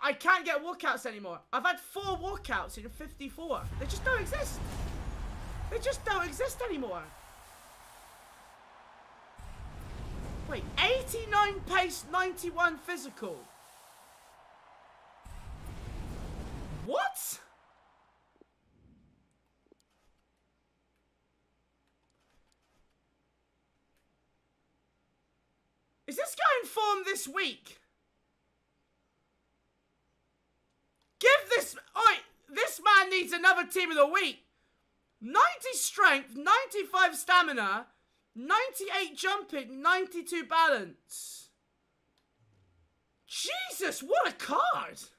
I can't get walkouts anymore. I've had 4 walkouts in 54. They just don't exist. They just don't exist anymore. Wait, 89 pace, 91 physical. What? Is this guy in form this week? Give this... Oi, this man needs another team of the week. 90 strength, 95 stamina, 98 jumping, 92 balance. Jesus, what a card!